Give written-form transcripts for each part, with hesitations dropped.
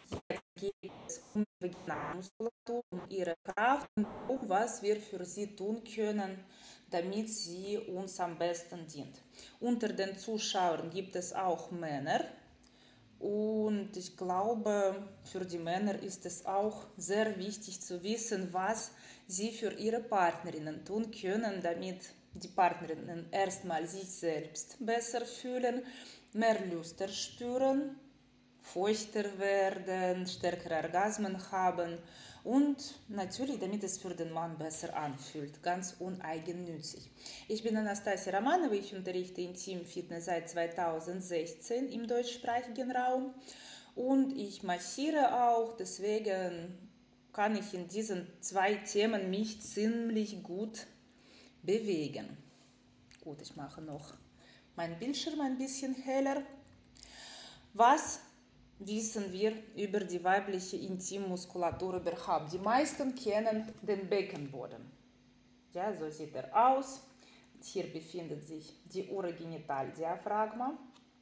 Jetzt geht es um die Vaginalmuskulatur, um ihre Kraft und um was wir für sie tun können, damit sie uns am besten dient. Unter den Zuschauern gibt es auch Männer. Und ich glaube, für die Männer ist es auch sehr wichtig zu wissen, was sie für ihre Partnerinnen tun können, damit die Partnerinnen erstmal sich selbst besser fühlen, mehr Lust spüren, feuchter werden, stärkere Orgasmen haben und natürlich, damit es für den Mann besser anfühlt, ganz uneigennützig. Ich bin Anastasia Romanova, ich unterrichte Intim-Fitness seit 2016 im deutschsprachigen Raum und ich massiere auch, deswegen kann ich in diesen zwei Themen mich ziemlich gut bewegen. Gut, ich mache noch meinen Bildschirm ein bisschen heller. Was wissen wir über die weibliche Intimmuskulatur überhaupt? Die meisten kennen den Beckenboden. Ja, so sieht er aus. Hier befindet sich die Urogenitaldiaphragma.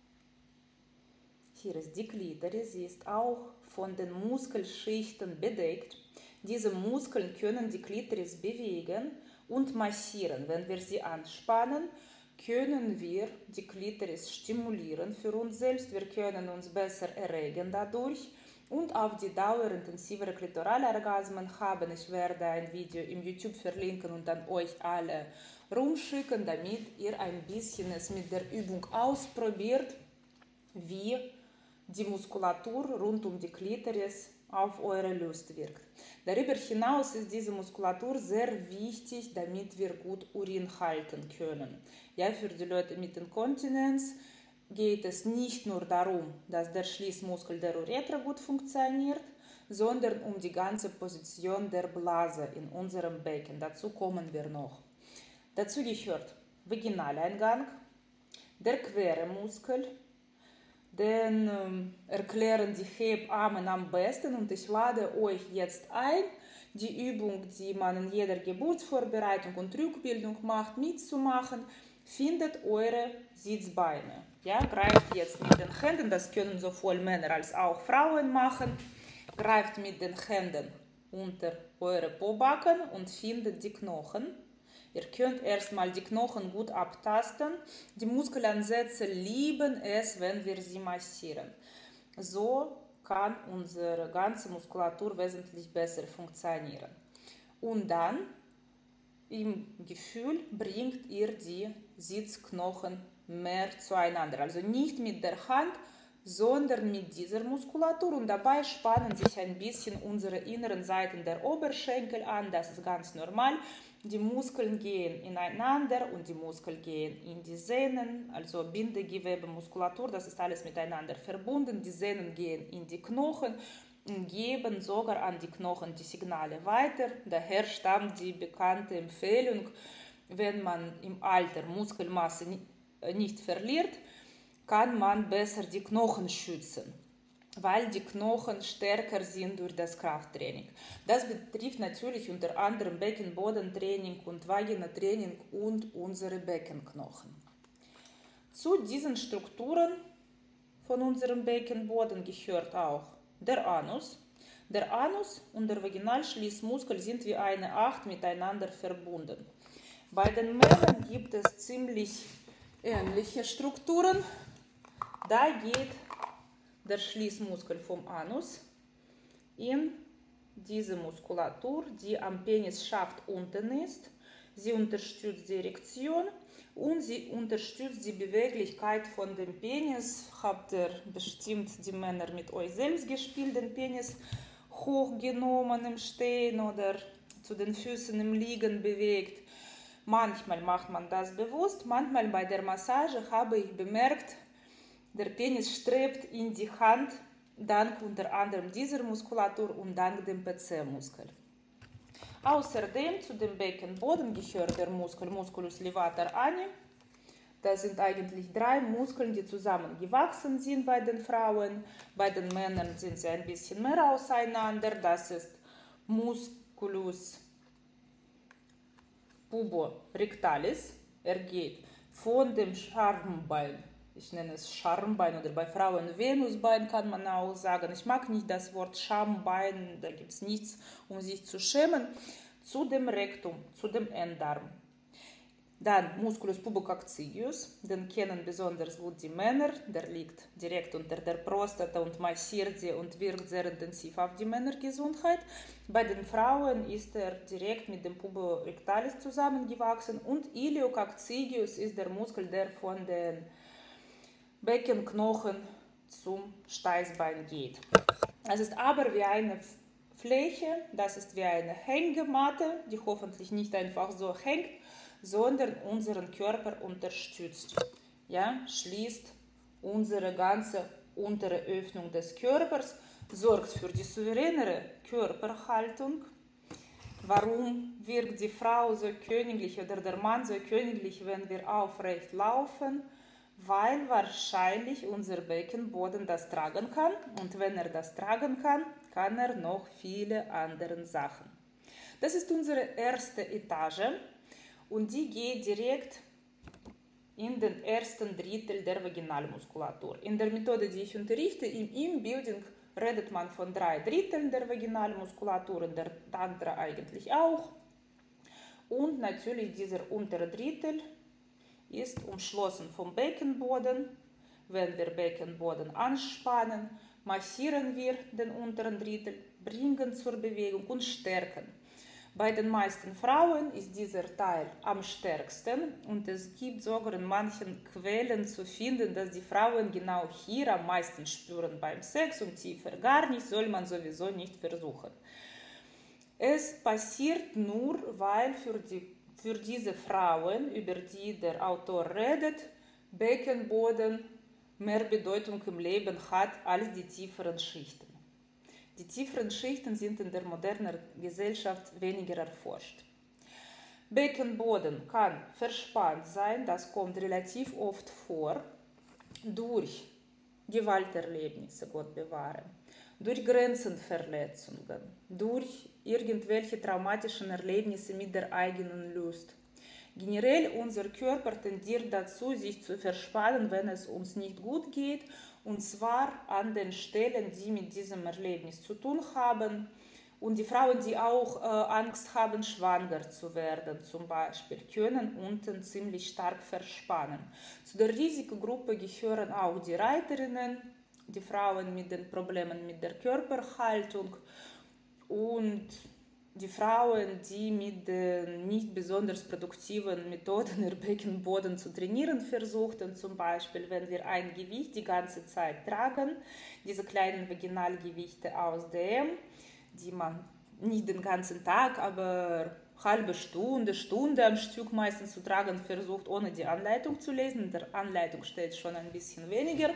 Hier ist die Klitoris, sie ist auch von den Muskelschichten bedeckt. Diese Muskeln können die Klitoris bewegen und massieren. Wenn wir sie anspannen, können wir die Klitoris stimulieren für uns selbst. Wir können uns besser erregen dadurch und auf die Dauer intensivere Klitoralorgasmen haben. Ich werde ein Video im YouTube verlinken und an euch alle rumschicken, damit ihr ein bisschen es mit der Übung ausprobiert, wie die Muskulatur rund um die Klitoris auf eure Lust wirkt. Darüber hinaus ist diese Muskulatur sehr wichtig, damit wir gut Urin halten können. Ja, für die Leute mit Inkontinenz geht es nicht nur darum, dass der Schließmuskel der Uretra gut funktioniert, sondern um die ganze Position der Blase in unserem Becken. Dazu kommen wir noch. Dazu gehört Vaginaleingang, der quere Muskel, den erklären die Hebammen am besten und ich lade euch jetzt ein, die Übung, die man in jeder Geburtsvorbereitung und Rückbildung macht, mitzumachen. Findet eure Sitzbeine. Ja, greift jetzt mit den Händen, das können sowohl Männer als auch Frauen machen, greift mit den Händen unter eure Pobacken und findet die Knochen. Ihr könnt erstmal die Knochen gut abtasten. Die Muskelansätze lieben es, wenn wir sie massieren. So kann unsere ganze Muskulatur wesentlich besser funktionieren. Und dann im Gefühl bringt ihr die Sitzknochen mehr zueinander. Also nicht mit der Hand, sondern mit dieser Muskulatur. Und dabei spannen sich ein bisschen unsere inneren Seiten der Oberschenkel an. Das ist ganz normal. Die Muskeln gehen ineinander und die Muskeln gehen in die Sehnen, also Bindegewebe, Muskulatur, das ist alles miteinander verbunden. Die Sehnen gehen in die Knochen und geben sogar an die Knochen die Signale weiter. Daher stammt die bekannte Empfehlung, wenn man im Alter Muskelmasse nicht verliert, kann man besser die Knochen schützen, weil die Knochen stärker sind durch das Krafttraining. Das betrifft natürlich unter anderem Beckenbodentraining und Vaginatraining und unsere Beckenknochen. Zu diesen Strukturen von unserem Beckenboden gehört auch der Anus. Der Anus und der Vaginalschließmuskel sind wie eine Acht miteinander verbunden. Bei den Männern gibt es ziemlich ähnliche Strukturen. Da geht der Schließmuskel vom Anus in diese Muskulatur, die am Penisschaft unten ist. Sie unterstützt die Erektion und sie unterstützt die Beweglichkeit von dem Penis. Habt ihr bestimmt die Männer mit euch selbst gespielt, den Penis hochgenommen im Stehen oder zu den Füßen im Liegen bewegt. Manchmal macht man das bewusst, manchmal bei der Massage habe ich bemerkt, der Penis strebt in die Hand, dank unter anderem dieser Muskulatur und dank dem PC-Muskel. Außerdem zu dem Beckenboden gehört der Muskel Musculus levator ani. Das sind eigentlich 3 Muskeln, die zusammengewachsen sind bei den Frauen. Bei den Männern sind sie ein bisschen mehr auseinander. Das ist Musculus puborectalis. Er geht von dem Schambein ich nenne es Schambein oder bei Frauen Venusbein kann man auch sagen. Ich mag nicht das Wort Schambein, da gibt es nichts, um sich zu schämen. Zu dem Rektum, zu dem Enddarm. Dann Musculus pubococcygeus, den kennen besonders gut die Männer, der liegt direkt unter der Prostata und massiert sie und wirkt sehr intensiv auf die Männergesundheit. Bei den Frauen ist er direkt mit dem Puborectalis zusammengewachsen und Iliococcygeus ist der Muskel, der von den Beckenknochen zum Steißbein geht. Es ist aber wie eine Fläche, das ist wie eine Hängematte, die hoffentlich nicht einfach so hängt, sondern unseren Körper unterstützt. Ja, schließt unsere ganze untere Öffnung des Körpers, sorgt für die souveränere Körperhaltung. Warum wirkt die Frau so königlich oder der Mann so königlich, wenn wir aufrecht laufen? Weil wahrscheinlich unser Beckenboden das tragen kann und wenn er das tragen kann, kann er noch viele andere Sachen. Das ist unsere erste Etage und die geht direkt in den ersten Drittel der Vaginalmuskulatur. In der Methode, die ich unterrichte, im Inbuilding redet man von 3 Dritteln der Vaginalmuskulatur und der Tantra eigentlich auch. Und natürlich dieser untere Drittel ist umschlossen vom Beckenboden. Wenn wir Beckenboden anspannen, massieren wir den unteren Drittel, bringen zur Bewegung und stärken. Bei den meisten Frauen ist dieser Teil am stärksten und es gibt sogar in manchen Quellen zu finden, dass die Frauen genau hier am meisten spüren beim Sex und tiefer gar nicht, soll man sowieso nicht versuchen. Es passiert nur, weil für diese Frauen, über die der Autor redet, Beckenboden mehr Bedeutung im Leben hat als die tieferen Schichten. Die tieferen Schichten sind in der modernen Gesellschaft weniger erforscht. Beckenboden kann verspannt sein, das kommt relativ oft vor, durch Gewalterlebnisse, Gott bewahre, durch Grenzenverletzungen, durch irgendwelche traumatischen Erlebnisse mit der eigenen Lust. Generell unser Körper tendiert dazu, sich zu verspannen, wenn es uns nicht gut geht, und zwar an den Stellen, die mit diesem Erlebnis zu tun haben. Und die Frauen, die auch Angst haben, schwanger zu werden, zum Beispiel, können unten ziemlich stark verspannen. Zu der Risikogruppe gehören auch die Reiterinnen, die Frauen mit den Problemen mit der Körperhaltung und die Frauen, die mit den nicht besonders produktiven Methoden den Beckenboden zu trainieren versuchten, zum Beispiel, wenn wir ein Gewicht die ganze Zeit tragen, diese kleinen Vaginalgewichte aus dem, die man nicht den ganzen Tag, aber halbe Stunde, Stunde am Stück meistens zu tragen versucht, ohne die Anleitung zu lesen. In der Anleitung steht schon ein bisschen weniger.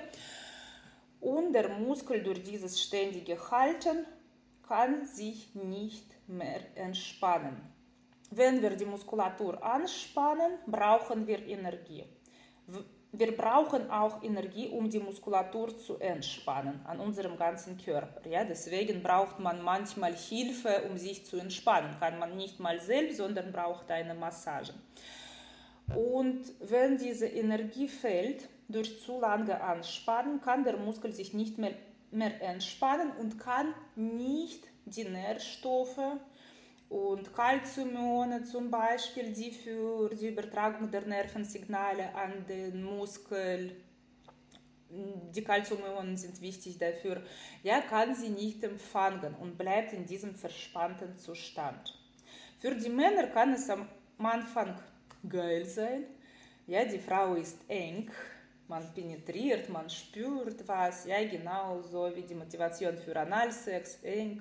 Und der Muskel durch dieses ständige Halten kann sich nicht mehr entspannen. Wenn wir die Muskulatur anspannen, brauchen wir Energie. Wir brauchen auch Energie, um die Muskulatur zu entspannen an unserem ganzen Körper. Ja? Deswegen braucht man manchmal Hilfe, um sich zu entspannen. Kann man nicht mal selbst, sondern braucht eine Massage. Und wenn diese Energie fehlt, durch zu lange Anspannen, kann der Muskel sich nicht mehr entspannen und kann nicht die Nährstoffe und Calciumione zum Beispiel, die für die Übertragung der Nervensignale an den Muskel, die Calciumionen sind wichtig dafür, ja, kann sie nicht empfangen und bleibt in diesem verspannten Zustand. Für die Männer kann es am Anfang geil sein, ja, die Frau ist eng, man penetriert, man spürt was, ja, genauso wie die Motivation für Analsex, eng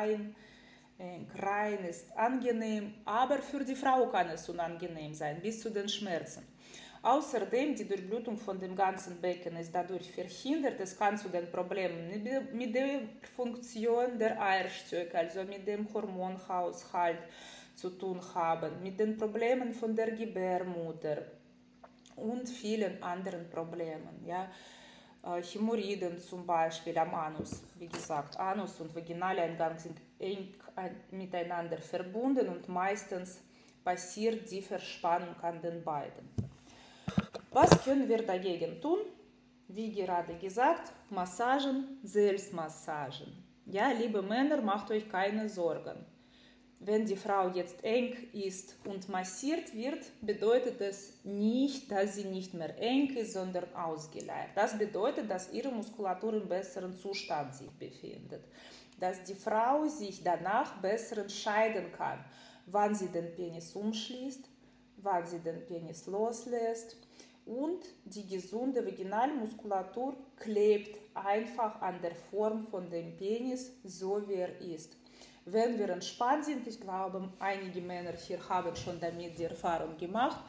rein ist angenehm, aber für die Frau kann es unangenehm sein, bis zu den Schmerzen. Außerdem, die Durchblutung von dem ganzen Becken ist dadurch verhindert, es kann zu den Problemen mit der Funktion der Eierstöcke, also mit dem Hormonhaushalt zu tun haben, mit den Problemen von der Gebärmutter und vielen anderen Problemen. Ja. Hämorrhoiden zum Beispiel am Anus. Wie gesagt, Anus und Vaginaleingang sind eng miteinander verbunden und meistens passiert die Verspannung an den beiden. Was können wir dagegen tun? wie gerade gesagt, Massagen, Selbstmassagen. Ja, liebe Männer, macht euch keine Sorgen. Wenn die Frau jetzt eng ist und massiert wird, bedeutet es nicht, dass sie nicht mehr eng ist, sondern ausgeleiert. Das bedeutet, dass ihre Muskulatur im besseren Zustand sich befindet. Dass die Frau sich danach besser entscheiden kann, wann sie den Penis umschließt, wann sie den Penis loslässt. Und die gesunde Vaginalmuskulatur klebt einfach an der Form von dem Penis, so wie er ist. Wenn wir entspannt sind, ich glaube, einige Männer hier haben schon damit die Erfahrung gemacht,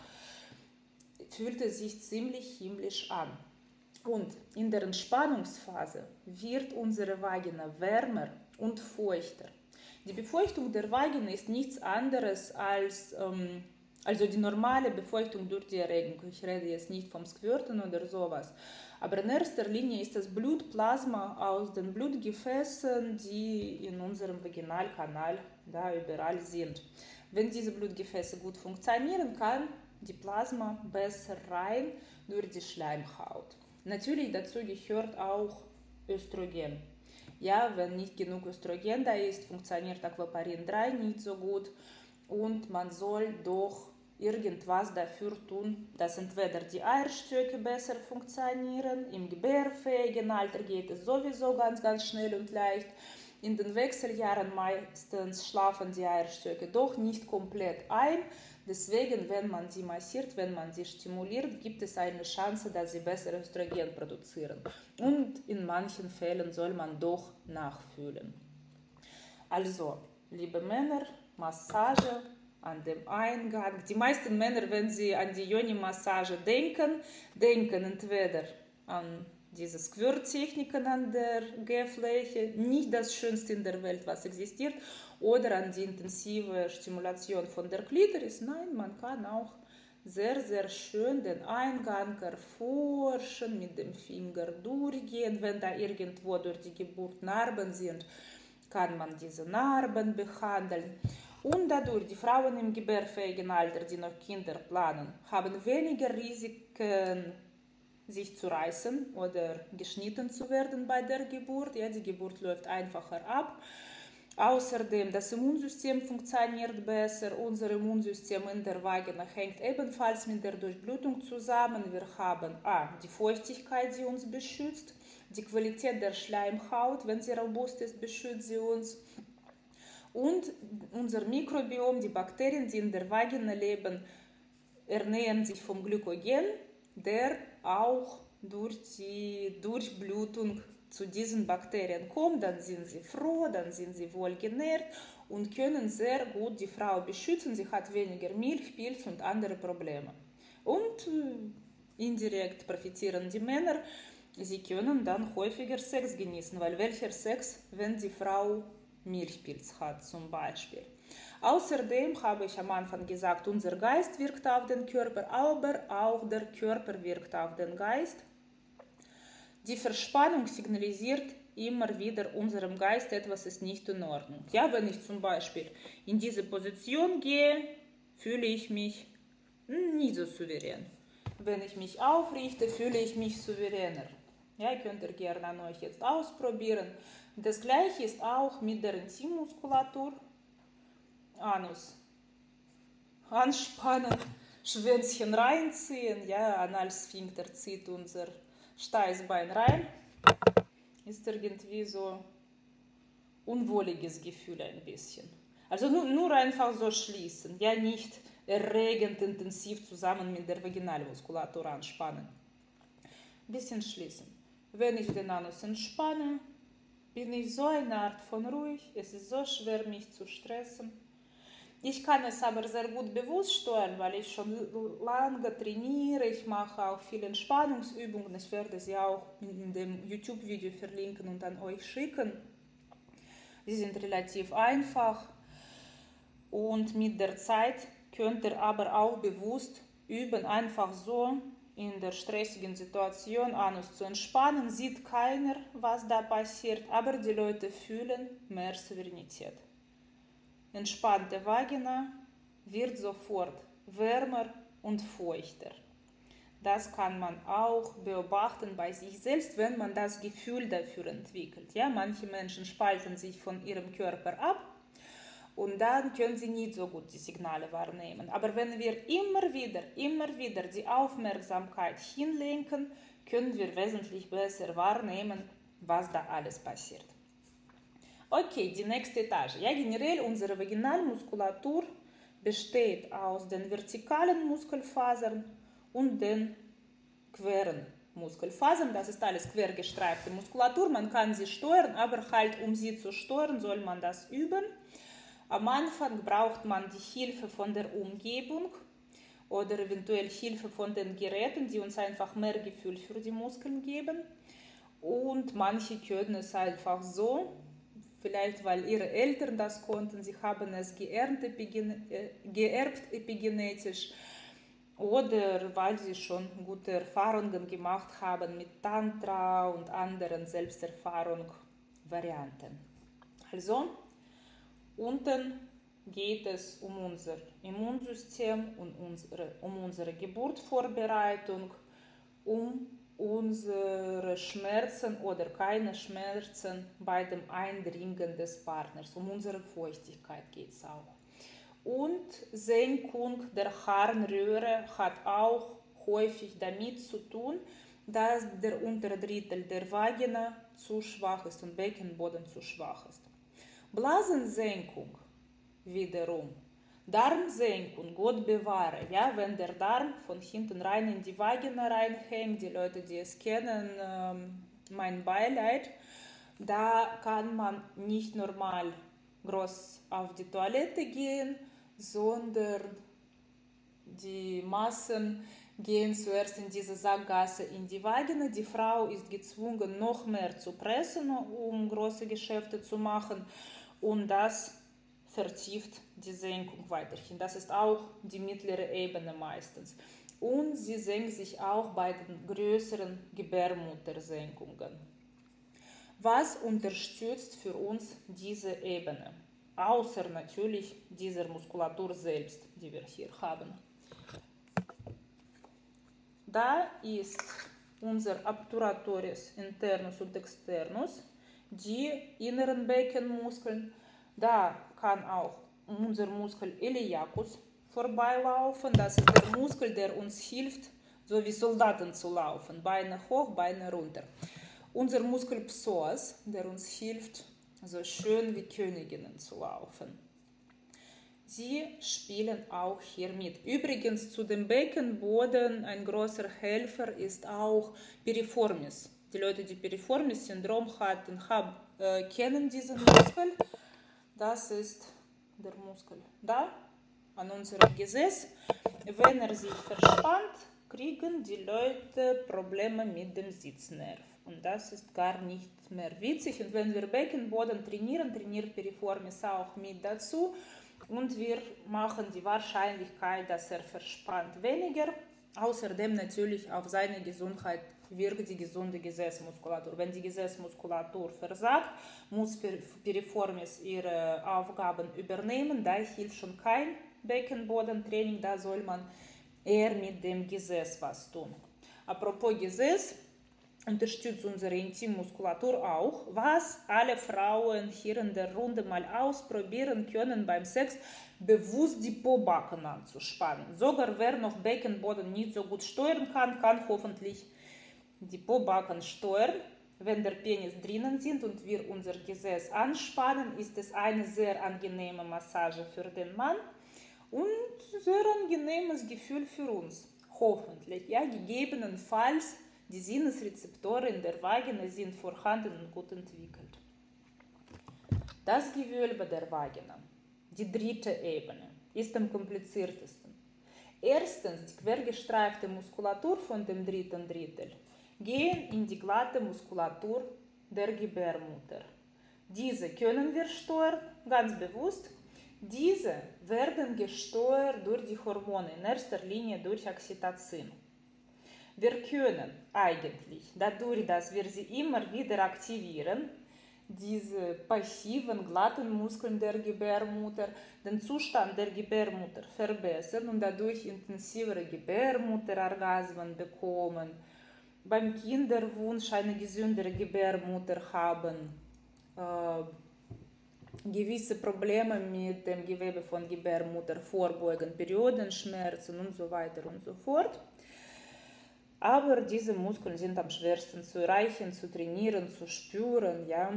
fühlt es sich ziemlich himmlisch an. Und in der Entspannungsphase wird unsere Vagina wärmer und feuchter. Die Befeuchtung der Vagina ist nichts anderes als also die normale Befeuchtung durch die Erregung. Ich rede jetzt nicht vom Squirten oder sowas. Aber in erster Linie ist das Blutplasma aus den Blutgefäßen, die in unserem Vaginalkanal da überall sind. Wenn diese Blutgefäße gut funktionieren, kann die Plasma besser rein durch die Schleimhaut. Natürlich dazu gehört auch Östrogen. Ja, wenn nicht genug Östrogen da ist, funktioniert Aquaparin 3 nicht so gut und man soll doch irgendwas dafür tun, dass entweder die Eierstöcke besser funktionieren, im gebärfähigen Alter geht es sowieso ganz schnell und leicht. In den Wechseljahren meistens schlafen die Eierstöcke doch nicht komplett ein. Deswegen, wenn man sie massiert, wenn man sie stimuliert, gibt es eine Chance, dass sie besser Östrogen produzieren. Und in manchen Fällen soll man doch nachfühlen. Also, liebe Männer, Massage an dem Eingang. Die meisten Männer, wenn sie an die Yoni-Massage denken entweder an diese Squirt-Techniken an der G-Fläche, nicht das Schönste in der Welt, was existiert, oder an die intensive Stimulation von der Klitoris. Nein, man kann auch sehr schön den Eingang erforschen, mit dem Finger durchgehen. Wenn da irgendwo durch die Geburt Narben sind, kann man diese Narben behandeln. Und dadurch, die Frauen im gebärfähigen Alter, die noch Kinder planen, haben weniger Risiken, sich zu reißen oder geschnitten zu werden bei der Geburt. Ja, die Geburt läuft einfacher ab. Außerdem, das Immunsystem funktioniert besser. Unser Immunsystem in der Vagina hängt ebenfalls mit der Durchblutung zusammen. Wir haben die Feuchtigkeit, die uns beschützt, die Qualität der Schleimhaut, wenn sie robust ist, beschützt sie uns. Und unser Mikrobiom, die Bakterien, die in der Vagina leben, ernähren sich vom Glykogen, der auch durch die Durchblutung zu diesen Bakterien kommt. Dann sind sie froh, dann sind sie wohlgenährt und können sehr gut die Frau beschützen. Sie hat weniger Milchpilz und andere Probleme. Und indirekt profitieren die Männer. Sie können dann häufiger Sex genießen, weil welcher Sex, wenn die Frau Milchpilz hat zum Beispiel. Außerdem habe ich am Anfang gesagt, unser Geist wirkt auf den Körper, aber auch der Körper wirkt auf den Geist. Die Verspannung signalisiert immer wieder unserem Geist, etwas ist nicht in Ordnung. Ja, wenn ich zum Beispiel in diese Position gehe, fühle ich mich nicht so souverän. Wenn ich mich aufrichte, fühle ich mich souveräner. Ja, könnt ihr gerne an euch jetzt ausprobieren. Das gleiche ist auch mit der Intimmuskulatur. Anus anspannen, Schwänzchen reinziehen, ja, Analsphinkter zieht unser Steißbein rein. Ist irgendwie so unwohliges Gefühl ein bisschen. Also nur einfach so schließen, ja, nicht erregend intensiv zusammen mit der Vaginalmuskulatur anspannen. Ein bisschen schließen. Wenn ich den Anus entspanne, bin ich so eine Art von ruhig, es ist so schwer, mich zu stressen. Ich kann es aber sehr gut bewusst steuern, weil ich schon lange trainiere. Ich mache auch viele Entspannungsübungen. Ich werde sie auch in dem YouTube-Video verlinken und an euch schicken. Sie sind relativ einfach und mit der Zeit könnt ihr aber auch bewusst üben, einfach so in der stressigen Situation Anus zu entspannen. Sieht keiner, was da passiert, aber die Leute fühlen mehr Souveränität. Entspannte Vagina wird sofort wärmer und feuchter. Das kann man auch beobachten bei sich selbst, wenn man das Gefühl dafür entwickelt. Ja, manche Menschen spalten sich von ihrem Körper ab und dann können sie nicht so gut die Signale wahrnehmen. Aber wenn wir immer wieder die Aufmerksamkeit hinlenken, können wir wesentlich besser wahrnehmen, was da alles passiert. Okay, die nächste Etage. Ja, generell unsere Vaginalmuskulatur besteht aus den vertikalen Muskelfasern und den queren Muskelfasern. Das ist alles quergestreifte Muskulatur. Man kann sie steuern, aber halt um sie zu steuern, soll man das üben. Am Anfang braucht man die Hilfe von der Umgebung oder eventuell Hilfe von den Geräten, die uns einfach mehr Gefühl für die Muskeln geben. Und manche können es einfach so, vielleicht weil ihre Eltern das konnten, sie haben es geerbt epigenetisch oder weil sie schon gute Erfahrungen gemacht haben mit Tantra und anderen Selbsterfahrung-Varianten. Also, unten geht es um unser Immunsystem und um unsere Geburtsvorbereitung, um unsere Schmerzen oder keine Schmerzen bei dem Eindringen des Partners. Um unsere Feuchtigkeit geht es auch. Und Senkung der Harnröhre hat auch häufig damit zu tun, dass der untere Drittel der Vagina zu schwach ist und Beckenboden zu schwach ist. Blasensenkung wiederum, Darmsenkung, Gott bewahre, ja, wenn der Darm von hinten rein in die Vagina reinhängt, die Leute, die es kennen, mein Beileid, da kann man nicht normal groß auf die Toilette gehen, sondern die Massen gehen zuerst in diese Sackgasse in die Vagina. Die Frau ist gezwungen, noch mehr zu pressen, um große Geschäfte zu machen, und das vertieft die Senkung weiterhin. Das ist auch die mittlere Ebene meistens. Und sie senkt sich auch bei den größeren Gebärmuttersenkungen. Was unterstützt für uns diese Ebene? Außer natürlich dieser Muskulatur selbst, die wir hier haben. Da ist unser Obturatorius internus und externus, die inneren Beckenmuskeln. Da kann auch unser Muskel Iliacus vorbeilaufen. Das ist der Muskel, der uns hilft, so wie Soldaten zu laufen. Beine hoch, Beine runter. Unser Muskel Psoas, der uns hilft, so schön wie Königinnen zu laufen. Sie spielen auch hier mit. Übrigens zu dem Beckenboden ein großer Helfer ist auch Piriformis. Die Leute, die Piriformis-Syndrom hatten, kennen diesen Muskel. Das ist der Muskel da, an unserem Gesäß. Wenn er sich verspannt, kriegen die Leute Probleme mit dem Sitznerv. Und das ist gar nicht mehr witzig. Und wenn wir Beckenboden trainieren, trainiert Piriformis auch mit dazu. Und wir machen die Wahrscheinlichkeit, dass er verspannt, weniger. Außerdem natürlich auf seine Gesundheit wirkt die gesunde Gesäßmuskulatur. Wenn die Gesäßmuskulatur versagt, muss Piriformis ihre Aufgaben übernehmen. Da hilft schon kein Beckenbodentraining, da soll man eher mit dem Gesäß was tun. Apropos Gesäß, unterstützt unsere Intimmuskulatur auch, was alle Frauen hier in der Runde mal ausprobieren können beim Sex, bewusst die Pobacken anzuspannen. Sogar wer noch Beckenboden nicht so gut steuern kann, kann hoffentlich die Pobacken steuern. Wenn der Penis drinnen sind und wir unser Gesäß anspannen, ist es eine sehr angenehme Massage für den Mann und sehr angenehmes Gefühl für uns. Hoffentlich, ja, gegebenenfalls die Sinnesrezeptoren in der Vagina sind vorhanden und gut entwickelt. Das Gewölbe der Vagina, die dritte Ebene, ist am kompliziertesten. Erstens, die quergestreifte Muskulatur von dem dritten Drittel gehen in die glatte Muskulatur der Gebärmutter. Diese können wir steuern, ganz bewusst. Diese werden gesteuert durch die Hormone, in erster Linie durch Oxytocin. Wir können eigentlich, dadurch, dass wir sie immer wieder aktivieren, diese passiven, glatten Muskeln der Gebärmutter den Zustand der Gebärmutter verbessern und dadurch intensivere Gebärmutterorgasmen bekommen, beim Kinderwunsch eine gesündere Gebärmutter haben, gewisse Probleme mit dem Gewebe von Gebärmutter vorbeugen, Periodenschmerzen und so weiter und so fort. Aber diese Muskeln sind am schwersten zu erreichen, zu trainieren, zu spüren, ja.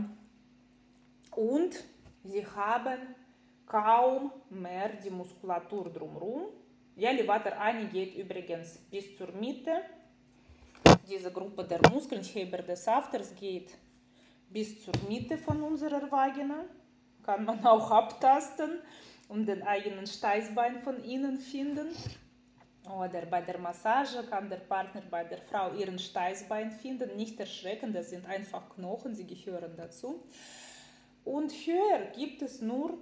Und sie haben kaum mehr die Muskulatur drumherum. Ja, Levator Ani geht übrigens bis zur Mitte. Diese Gruppe der Muskeln, Heber des Afters, geht bis zur Mitte von unserer Vagina. Kann man auch abtasten und den eigenen Steißbein von innen finden. Oder bei der Massage kann der Partner bei der Frau ihren Steißbein finden. Nicht erschrecken, das sind einfach Knochen, sie gehören dazu. Und höher gibt es nur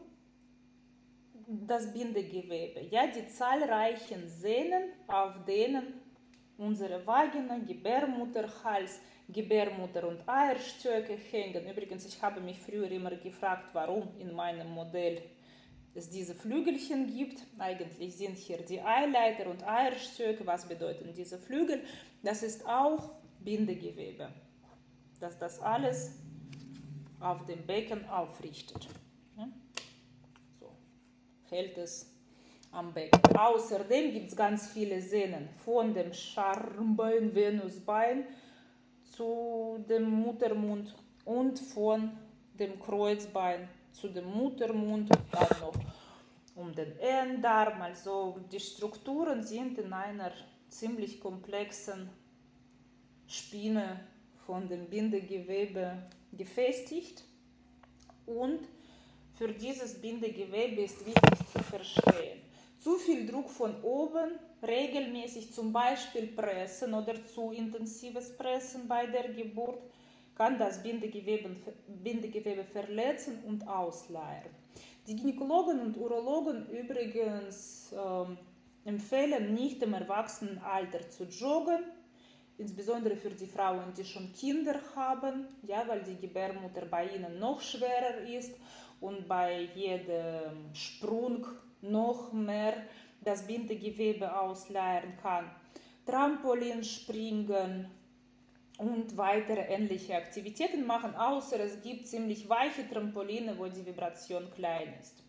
das Bindegewebe. Ja, die zahlreichen Sehnen, auf denen unsere Vagina, Gebärmutter, Hals, Gebärmutter und Eierstöcke hängen. Übrigens, ich habe mich früher immer gefragt, warum in meinem Modell es diese Flügelchen gibt. Eigentlich sind hier die Eileiter und Eierstöcke. Was bedeuten diese Flügel? Das ist auch Bindegewebe, dass das alles auf dem Becken aufrichtet. Ja? So hält es am Becken. Außerdem gibt es ganz viele Sehnen von dem Schambein, Venusbein zu dem Muttermund und von dem Kreuzbein zu dem Muttermund und dann noch um den Enddarm. Also die Strukturen sind in einer ziemlich komplexen Spinne von dem Bindegewebe gefestigt, und für dieses Bindegewebe ist wichtig zu verstehen: zu viel Druck von oben, regelmäßig zum Beispiel pressen oder zu intensives Pressen bei der Geburt, kann das Bindegewebe verletzen und ausleiern. Die Gynäkologen und Urologen übrigens empfehlen nicht im Erwachsenenalter zu joggen, insbesondere für die Frauen, die schon Kinder haben, ja, weil die Gebärmutter bei ihnen noch schwerer ist und bei jedem Sprung noch mehr das Bindegewebe ausleiern kann. Trampolinspringen und weitere ähnliche Aktivitäten machen, außer es gibt ziemlich weiche Trampoline, wo die Vibration klein ist.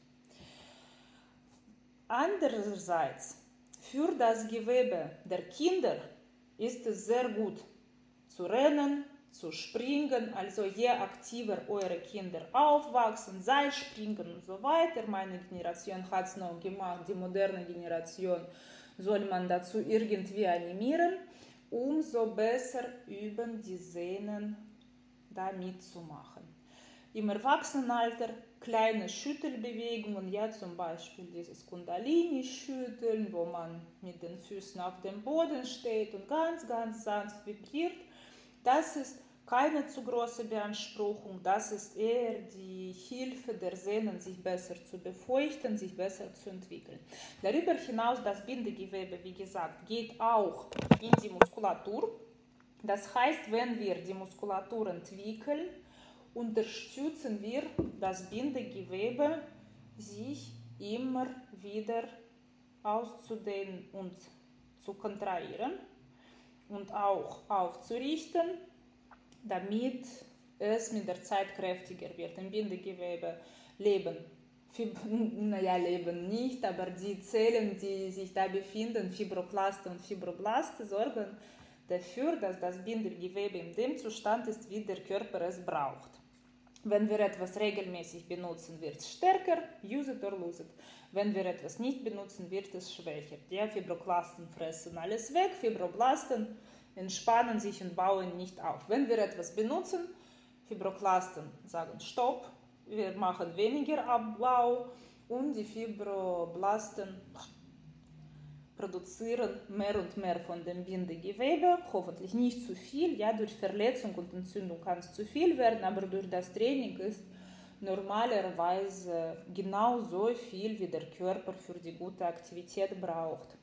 Andererseits, für das Gewebe der Kinder ist es sehr gut zu rennen, zu springen, also je aktiver eure Kinder aufwachsen, Seilspringen und so weiter. Meine Generation hat es noch gemacht, die moderne Generation soll man dazu irgendwie animieren, umso besser üben die Sehnen da mitzumachen. Im Erwachsenenalter kleine Schüttelbewegungen, ja, zum Beispiel dieses Kundalini-Schütteln, wo man mit den Füßen auf dem Boden steht und ganz, ganz sanft vibriert. Das ist keine zu große Beanspruchung, das ist eher die Hilfe der Sehnen, sich besser zu befeuchten, sich besser zu entwickeln. Darüber hinaus, das Bindegewebe, wie gesagt, geht auch in die Muskulatur. Das heißt, wenn wir die Muskulatur entwickeln, unterstützen wir das Bindegewebe, sich immer wieder auszudehnen und zu kontrahieren und auch aufzurichten, damit es mit der Zeit kräftiger wird. Im Bindegewebe leben nicht, aber die Zellen, die sich da befinden, Fibroklaste und Fibroblaste, sorgen dafür, dass das Bindegewebe in dem Zustand ist, wie der Körper es braucht. Wenn wir etwas regelmäßig benutzen, wird es stärker, use it or lose it. Wenn wir etwas nicht benutzen, wird es schwächer. Die Fibroklasten fressen alles weg, Fibroblasten entspannen sich und bauen nicht auf. Wenn wir etwas benutzen, Fibroklasten sagen Stopp, wir machen weniger Abbau und die Fibroblasten produzieren mehr und mehr von dem Bindegewebe, hoffentlich nicht zu viel, ja, durch Verletzung und Entzündung kann es zu viel werden, aber durch das Training ist normalerweise genau so viel, wie der Körper für die gute Aktivität braucht.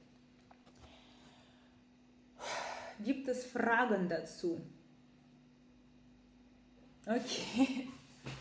Gibt es Fragen dazu? Okay.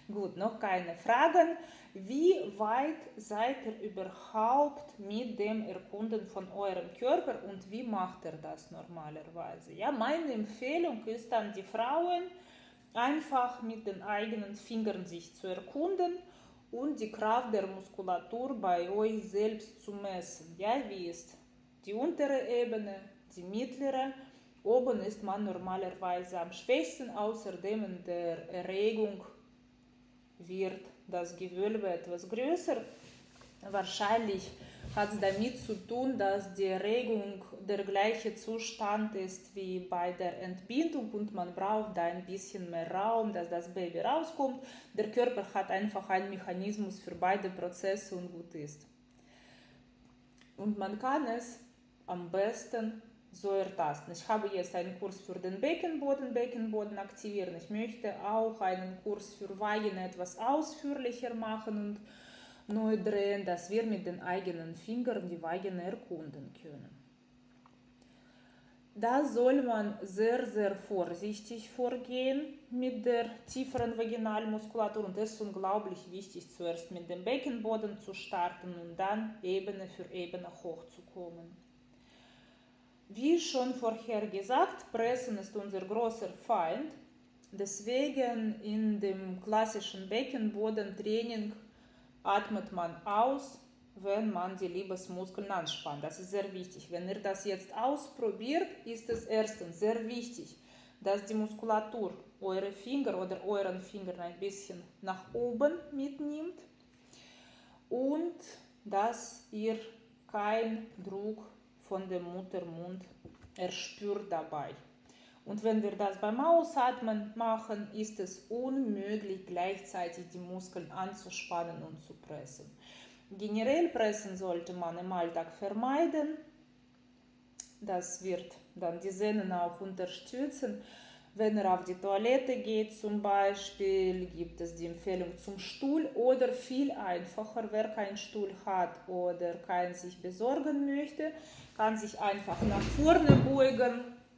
Gut, noch keine Fragen. Wie weit seid ihr überhaupt mit dem Erkunden von eurem Körper und wie macht ihr das normalerweise? Ja, meine Empfehlung ist an die Frauen, einfach mit den eigenen Fingern sich zu erkunden und die Kraft der Muskulatur bei euch selbst zu messen. Ja, wie ist die untere Ebene, die mittlere? Oben ist man normalerweise am schwächsten, außerdem in der Erregung wird das Gewölbe etwas größer. Wahrscheinlich hat es damit zu tun, dass die Erregung der gleiche Zustand ist wie bei der Entbindung und man braucht da ein bisschen mehr Raum, dass das Baby rauskommt. Der Körper hat einfach einen Mechanismus für beide Prozesse und gut ist. Und man kann es am besten so ertasten. Ich habe jetzt einen Kurs für den Beckenboden aktivieren. Ich möchte auch einen Kurs für Vagina etwas ausführlicher machen und neu drehen, dass wir mit den eigenen Fingern die Vagina erkunden können. Da soll man sehr, sehr vorsichtig vorgehen mit der tieferen Vaginalmuskulatur und es ist unglaublich wichtig, zuerst mit dem Beckenboden zu starten und dann Ebene für Ebene hochzukommen. Wie schon vorher gesagt, Pressen ist unser großer Feind. Deswegen in dem klassischen Beckenbodentraining atmet man aus, wenn man die Liebesmuskeln anspannt. Das ist sehr wichtig. Wenn ihr das jetzt ausprobiert, ist es erstens sehr wichtig, dass die Muskulatur eure Finger oder euren Fingern ein bisschen nach oben mitnimmt und dass ihr keinen Druck von dem Muttermund erspürt dabei. Und wenn wir das beim Ausatmen machen, ist es unmöglich, gleichzeitig die Muskeln anzuspannen und zu pressen. Generell pressen sollte man im Alltag vermeiden. Das wird dann die Sehnen auch unterstützen. Wenn er auf die Toilette geht zum Beispiel, gibt es die Empfehlung zum Stuhl oder viel einfacher, wer keinen Stuhl hat oder keinen sich besorgen möchte, kann sich einfach nach vorne beugen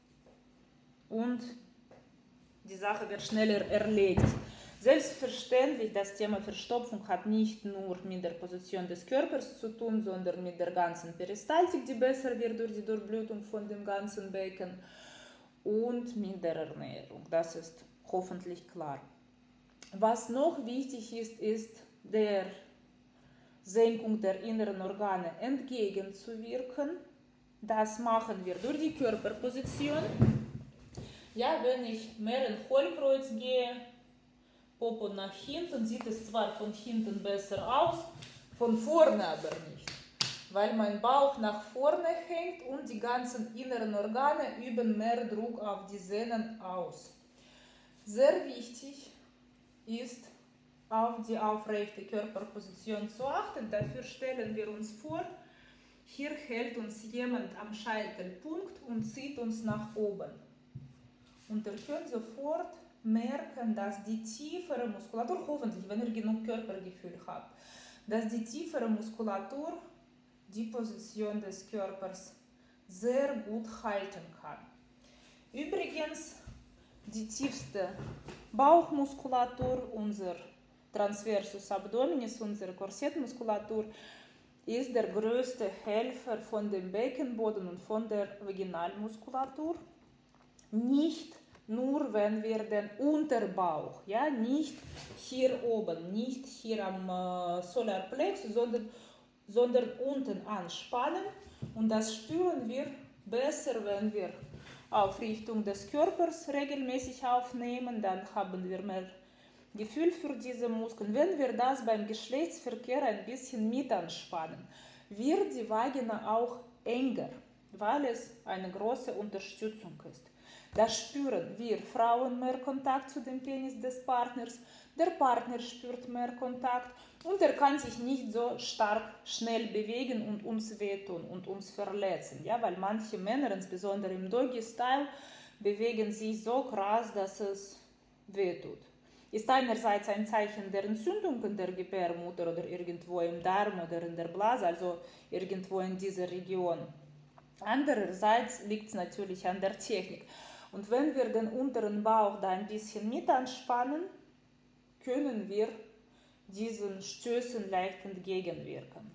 und die Sache wird schneller erledigt. Selbstverständlich, das Thema Verstopfung hat nicht nur mit der Position des Körpers zu tun, sondern mit der ganzen Peristaltik, die besser wird durch die Durchblutung von dem ganzen Becken und mit der Ernährung. Das ist hoffentlich klar. Was noch wichtig ist, ist der Senkung der inneren Organe entgegenzuwirken. Das machen wir durch die Körperposition. Ja, wenn ich mehr in Hohlkreuz gehe, Popo nach hinten, sieht es zwar von hinten besser aus, von vorne aber nicht, weil mein Bauch nach vorne hängt und die ganzen inneren Organe üben mehr Druck auf die Sehnen aus. Sehr wichtig ist, auf die aufrechte Körperposition zu achten. Dafür stellen wir uns vor, hier hält uns jemand am Scheitelpunkt und zieht uns nach oben. Und ihr könnt sofort merken, dass die tiefere Muskulatur, hoffentlich, wenn ihr genug Körpergefühl habt, dass die tiefere Muskulatur die Position des Körpers sehr gut halten kann. Übrigens, die tiefste Bauchmuskulatur, unser Transversus abdominis, unsere Korsettmuskulatur, ist der größte Helfer von dem Beckenboden und von der Vaginalmuskulatur. Nicht nur, wenn wir den Unterbauch, ja, nicht hier oben, nicht hier am Solarplexus, sondern unten anspannen. Und das spüren wir besser, wenn wir Aufrichtung des Körpers regelmäßig aufnehmen. Dann haben wir mehr Gefühl für diese Muskeln. Wenn wir das beim Geschlechtsverkehr ein bisschen mit anspannen, wird die Vagina auch enger, weil es eine große Unterstützung ist. Da spüren wir Frauen mehr Kontakt zu dem Penis des Partners, der Partner spürt mehr Kontakt und er kann sich nicht so stark schnell bewegen und uns wehtun und uns verletzen. Ja, weil manche Männer, insbesondere im Doggy-Style, bewegen sich so krass, dass es wehtut. Ist einerseits ein Zeichen der Entzündung in der Gebärmutter oder irgendwo im Darm oder in der Blase, also irgendwo in dieser Region. Andererseits liegt es natürlich an der Technik. Und wenn wir den unteren Bauch da ein bisschen mit anspannen, können wir diesen Stößen leicht entgegenwirken.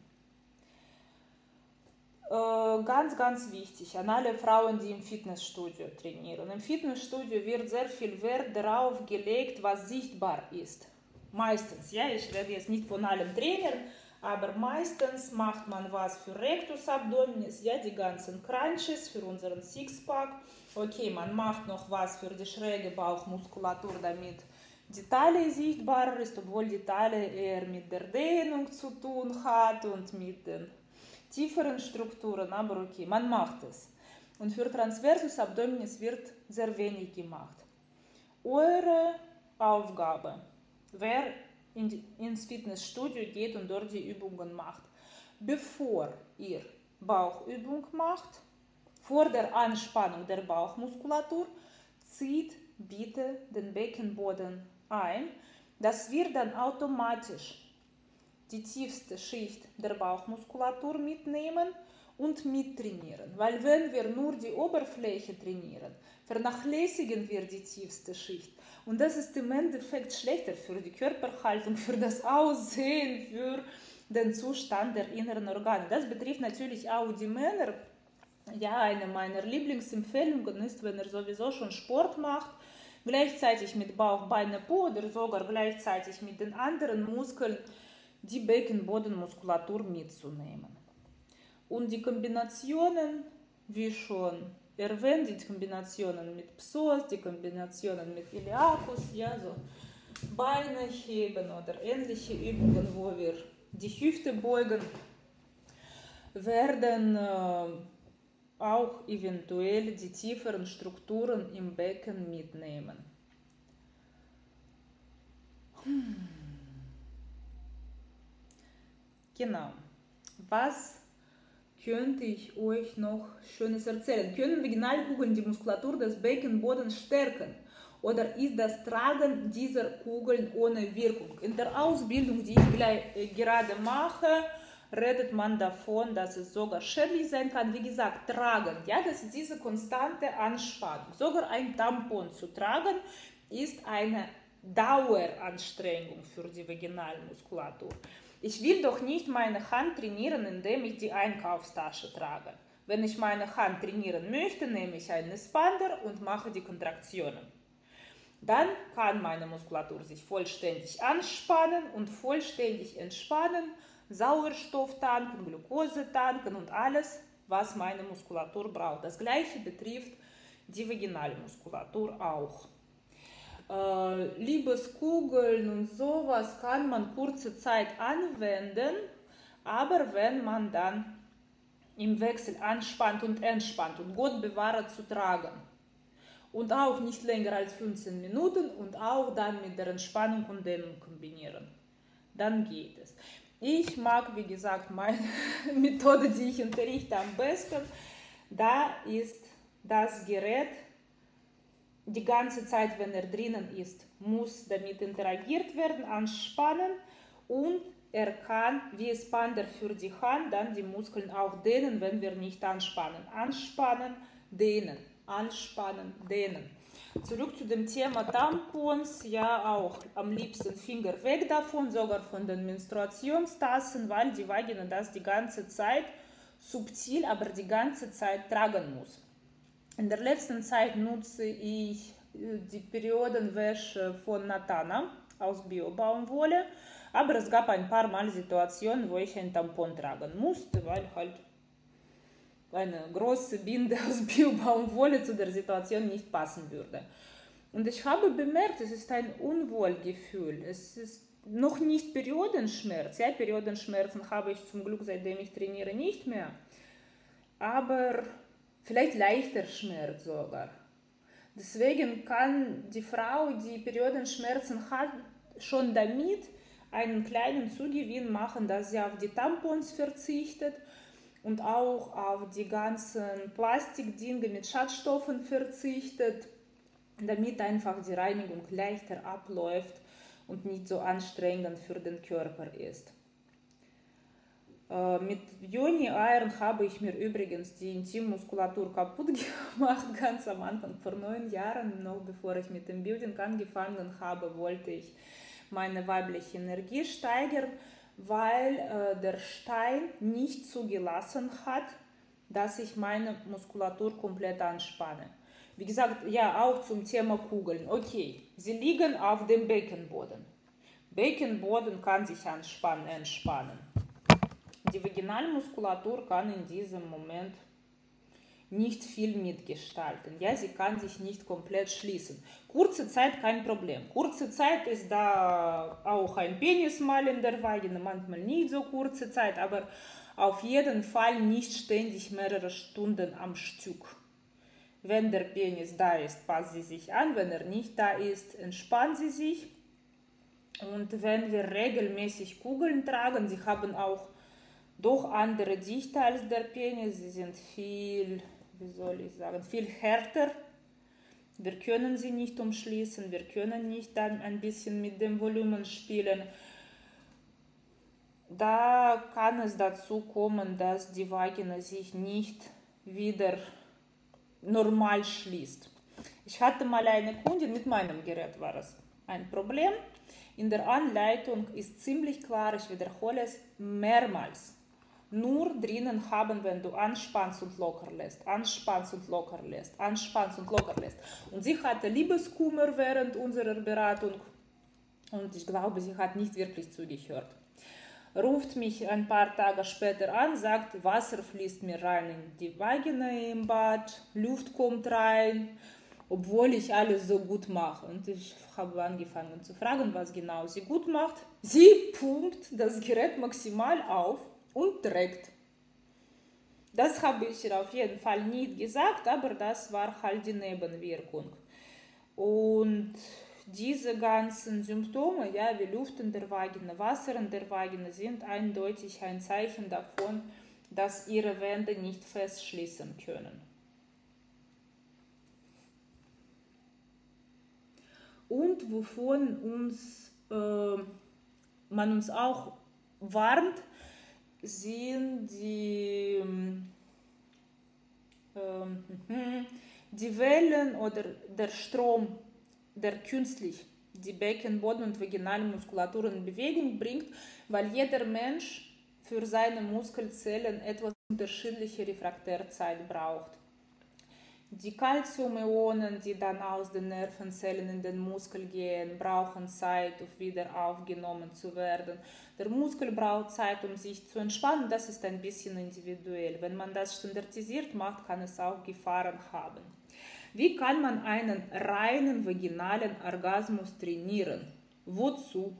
Ganz, ganz wichtig an alle Frauen, die im Fitnessstudio trainieren. Im Fitnessstudio wird sehr viel Wert darauf gelegt, was sichtbar ist. Meistens, ja, ich rede jetzt nicht von allen Trainern, aber meistens macht man was für Rectus Abdominis, ja, die ganzen Crunches für unseren Sixpack. Okay, man macht noch was für die schräge Bauchmuskulatur, damit die Taille sichtbarer ist, obwohl die Taille eher mit der Dehnung zu tun hat und mit den tieferen Strukturen, aber okay, man macht es. Und für Transversus Abdominis wird sehr wenig gemacht. Eure Aufgabe, wer ins Fitnessstudio geht und dort die Übungen macht, bevor ihr Bauchübung macht, vor der Anspannung der Bauchmuskulatur, zieht bitte den Beckenboden ein. Das wird dann automatisch die tiefste Schicht der Bauchmuskulatur mitnehmen und mittrainieren. Weil wenn wir nur die Oberfläche trainieren, vernachlässigen wir die tiefste Schicht. Und das ist im Endeffekt schlechter für die Körperhaltung, für das Aussehen, für den Zustand der inneren Organe. Das betrifft natürlich auch die Männer. Ja, eine meiner Lieblingsempfehlungen ist, wenn er sowieso schon Sport macht, gleichzeitig mit Bauch, Beine, Po oder sogar gleichzeitig mit den anderen Muskeln die Beckenbodenmuskulatur mitzunehmen. Und die Kombinationen, wie schon erwähnt, die Kombinationen mit Psoas, die Kombinationen mit Iliacus, ja, so Beine heben oder ähnliche Übungen, wo wir die Hüfte beugen, werden auch eventuell die tieferen Strukturen im Becken mitnehmen. Genau. Was könnte ich euch noch Schönes erzählen? Können Vaginalkugeln die Muskulatur des Beckenbodens stärken? Oder ist das Tragen dieser Kugeln ohne Wirkung? In der Ausbildung, die ich gerade mache, redet man davon, dass es sogar schädlich sein kann. Wie gesagt, tragen, ja, das ist diese konstante Anspannung. Sogar ein Tampon zu tragen, ist eine Daueranstrengung für die Vaginalmuskulatur. Ich will doch nicht meine Hand trainieren, indem ich die Einkaufstasche trage. Wenn ich meine Hand trainieren möchte, nehme ich einen Expander und mache die Kontraktionen. Dann kann meine Muskulatur sich vollständig anspannen und vollständig entspannen, Sauerstoff tanken, Glucose tanken und alles, was meine Muskulatur braucht. Das gleiche betrifft die Vaginalmuskulatur auch. Liebeskugeln und sowas kann man kurze Zeit anwenden, aber wenn man dann im Wechsel anspannt und entspannt und Gott bewahre zu tragen und auch nicht länger als 15 Minuten und auch dann mit der Entspannung und Dehnung kombinieren, dann geht es. Ich mag, wie gesagt, meine Methode, die ich unterrichte, am besten. Da ist das Gerät die ganze Zeit, wenn er drinnen ist, muss damit interagiert werden, anspannen und er kann, wie Expander für die Hand, dann die Muskeln auch dehnen, wenn wir nicht anspannen. Anspannen, dehnen, anspannen, dehnen. Zurück zu dem Thema Tampons, ja auch am liebsten Finger weg davon, sogar von den Menstruationstassen, weil die Vagina das die ganze Zeit subtil, aber die ganze Zeit tragen muss. In der letzten Zeit nutze ich die Periodenwäsche von Natana aus Bio-Baumwolle, aber es gab ein paar Mal Situationen, wo ich ein Tampon tragen musste, weil halt eine große Binde aus Bio-Baumwolle zu der Situation nicht passen würde. Und ich habe bemerkt, es ist ein Unwohlgefühl. Es ist noch nicht Periodenschmerz. Ja, Periodenschmerzen habe ich zum Glück, seitdem ich trainiere, nicht mehr. Aber vielleicht leichter Schmerz sogar. Deswegen kann die Frau, die Periodenschmerzen hat, schon damit einen kleinen Zugewinn machen, dass sie auf die Tampons verzichtet und auch auf die ganzen Plastikdinge mit Schadstoffen verzichtet, damit einfach die Reinigung leichter abläuft und nicht so anstrengend für den Körper ist. Mit Yoni-Eiern habe ich mir übrigens die Intimmuskulatur kaputt gemacht, ganz am Anfang, vor 9 Jahren, noch bevor ich mit dem Building angefangen habe, wollte ich meine weibliche Energie steigern, weil der Stein nicht zugelassen hat, dass ich meine Muskulatur komplett anspanne. Wie gesagt, ja, auch zum Thema Kugeln. Okay, sie liegen auf dem Beckenboden. Beckenboden kann sich entspannen. Die Vaginalmuskulatur kann in diesem Moment nicht viel mitgestalten. Ja, sie kann sich nicht komplett schließen. Kurze Zeit kein Problem. Kurze Zeit ist da auch ein Penis mal in der Vagina, manchmal nicht so kurze Zeit, aber auf jeden Fall nicht ständig mehrere Stunden am Stück. Wenn der Penis da ist, passt sie sich an. Wenn er nicht da ist, entspannt sie sich. Und wenn wir regelmäßig Kugeln tragen, sie haben auch doch andere Dichte als der Penis. Sie sind viel, viel härter. Wir können sie nicht umschließen. Wir können nicht dann ein bisschen mit dem Volumen spielen. Da kann es dazu kommen, dass die Vagina sich nicht wieder normal schließt. Ich hatte mal eine Kundin, mit meinem Gerät war es ein Problem. In der Anleitung ist ziemlich klar, ich wiederhole es mehrmals. Nur drinnen haben, wenn du anspannst und locker lässt, anspannst und locker lässt, anspannst und locker lässt. Und sie hatte Liebeskummer während unserer Beratung und ich glaube, sie hat nicht wirklich zugehört. Ruft mich ein paar Tage später an, sagt, Wasser fließt mir rein in die Vagina im Bad, Luft kommt rein, obwohl ich alles so gut mache. Und ich habe angefangen zu fragen, was genau sie gut macht. Sie pumpt das Gerät maximal auf und trägt. Das habe ich ihr auf jeden Fall nicht gesagt, aber das war halt die Nebenwirkung. Und diese ganzen Symptome, ja, wie Luft in der Vagina, Wasser in der Vagina, sind eindeutig ein Zeichen davon, dass ihre Wände nicht festschließen können. Und wovon man uns auch warnt, sind die Wellen oder der Strom, der künstlich die Beckenboden- und Vaginalmuskulatur in Bewegung bringt, weil jeder Mensch für seine Muskelzellen etwas unterschiedliche Refraktärzeit braucht. Die Calciumionen, die dann aus den Nervenzellen in den Muskel gehen, brauchen Zeit, um wieder aufgenommen zu werden. Der Muskel braucht Zeit, um sich zu entspannen. Das ist ein bisschen individuell. Wenn man das standardisiert macht, kann es auch Gefahren haben. Wie kann man einen reinen vaginalen Orgasmus trainieren? Wozu?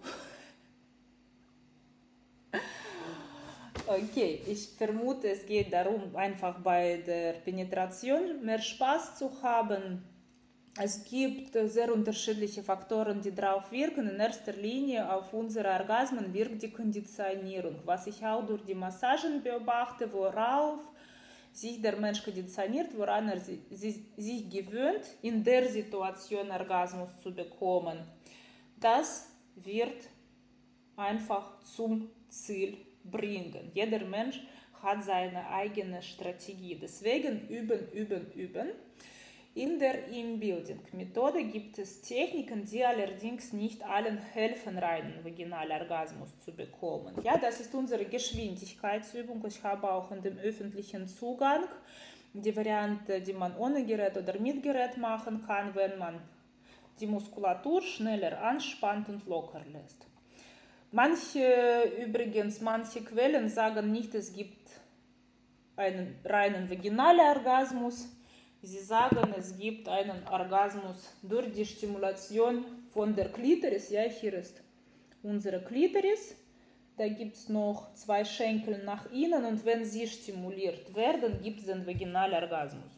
Okay, ich vermute, es geht darum, einfach bei der Penetration mehr Spaß zu haben. Es gibt sehr unterschiedliche Faktoren, die darauf wirken. In erster Linie auf unsere Orgasmen wirkt die Konditionierung, was ich auch durch die Massagen beobachte, worauf sich der Mensch konditioniert, woran er sich gewöhnt, in der Situation Orgasmus zu bekommen. Das wird einfach zum Ziel bringen. Jeder Mensch hat seine eigene Strategie. Deswegen üben. In der Inbuilding-Methode gibt es Techniken, die allerdings nicht allen helfen, reinen Vaginalorgasmus zu bekommen. Ja, das ist unsere Geschwindigkeitsübung. Ich habe auch in dem öffentlichen Zugang die Variante, die man ohne Gerät oder mit Gerät machen kann, wenn man die Muskulatur schneller anspannt und locker lässt. Manche Quellen sagen nicht, es gibt einen reinen Vaginalorgasmus. Sie sagen, es gibt einen Orgasmus durch die Stimulation von der Klitoris. Ja, hier ist unsere Klitoris. Da gibt es noch 2 Schenkel nach innen und wenn sie stimuliert werden, gibt es einen Vaginalorgasmus.